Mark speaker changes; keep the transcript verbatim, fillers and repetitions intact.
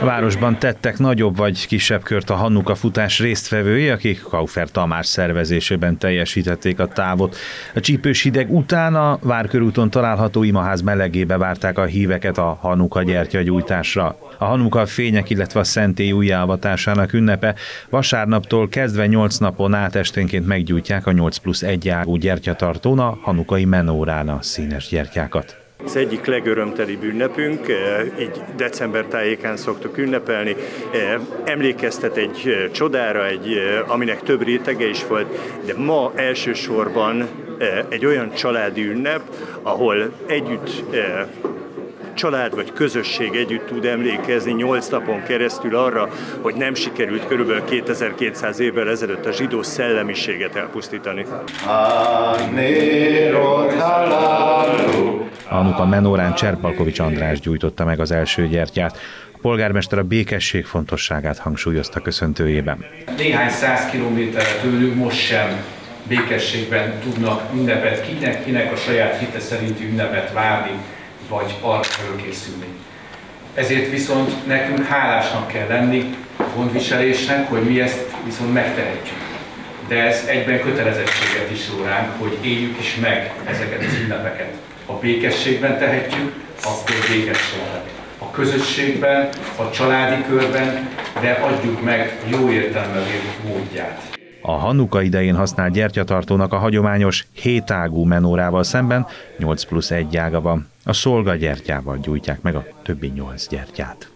Speaker 1: A városban tettek nagyobb vagy kisebb kört a Hanuka futás résztvevői, akik Kaufer Tamás szervezésében teljesítették a távot. A csípős hideg után a Várkörúton található imaház melegébe várták a híveket a Hanuka gyertyagyújtásra. A Hanuka fények, illetve a szentély újjáavatásának ünnepe vasárnaptól kezdve nyolc napon át esténként meggyújtják a nyolc plusz egy ágú gyertyatartón a hanukai menórán a színes gyertyákat.
Speaker 2: Az egyik legörömtelibb ünnepünk, így december tájékán szoktuk ünnepelni, emlékeztet egy csodára, egy, aminek több rétege is volt, de ma elsősorban egy olyan családi ünnep, ahol együtt család vagy közösség együtt tud emlékezni nyolc napon keresztül arra, hogy nem sikerült körülbelül kétezer-kétszáz évvel ezelőtt a zsidó szellemiséget elpusztítani.
Speaker 1: A Hanuka menórán Cserpalkovics András gyújtotta meg az első gyertyát. A polgármester a békesség fontosságát hangsúlyozta köszöntőjében.
Speaker 3: Néhány száz kilométerre tőlünk most sem békességben tudnak ünnepet, kinek, kinek a saját hite szerinti ünnepet várni, vagy arra előkészülni. Ezért viszont nekünk hálásnak kell lenni a gondviselésnek, hogy mi ezt viszont megtehetjük. De ez egyben kötelezettséget is ró ránk, hogy éljük is meg ezeket az ünnepeket. Ha békességben tehetjük, akkor békességben. A közösségben, a családi körben, de adjuk meg jó értelemben vett módját.
Speaker 1: A Hanuka idején használt gyertyatartónak a hagyományos hétágú menórával szemben nyolc plusz egy ága van. A szolgagyertyával gyújtják meg a többi nyolc gyertyát.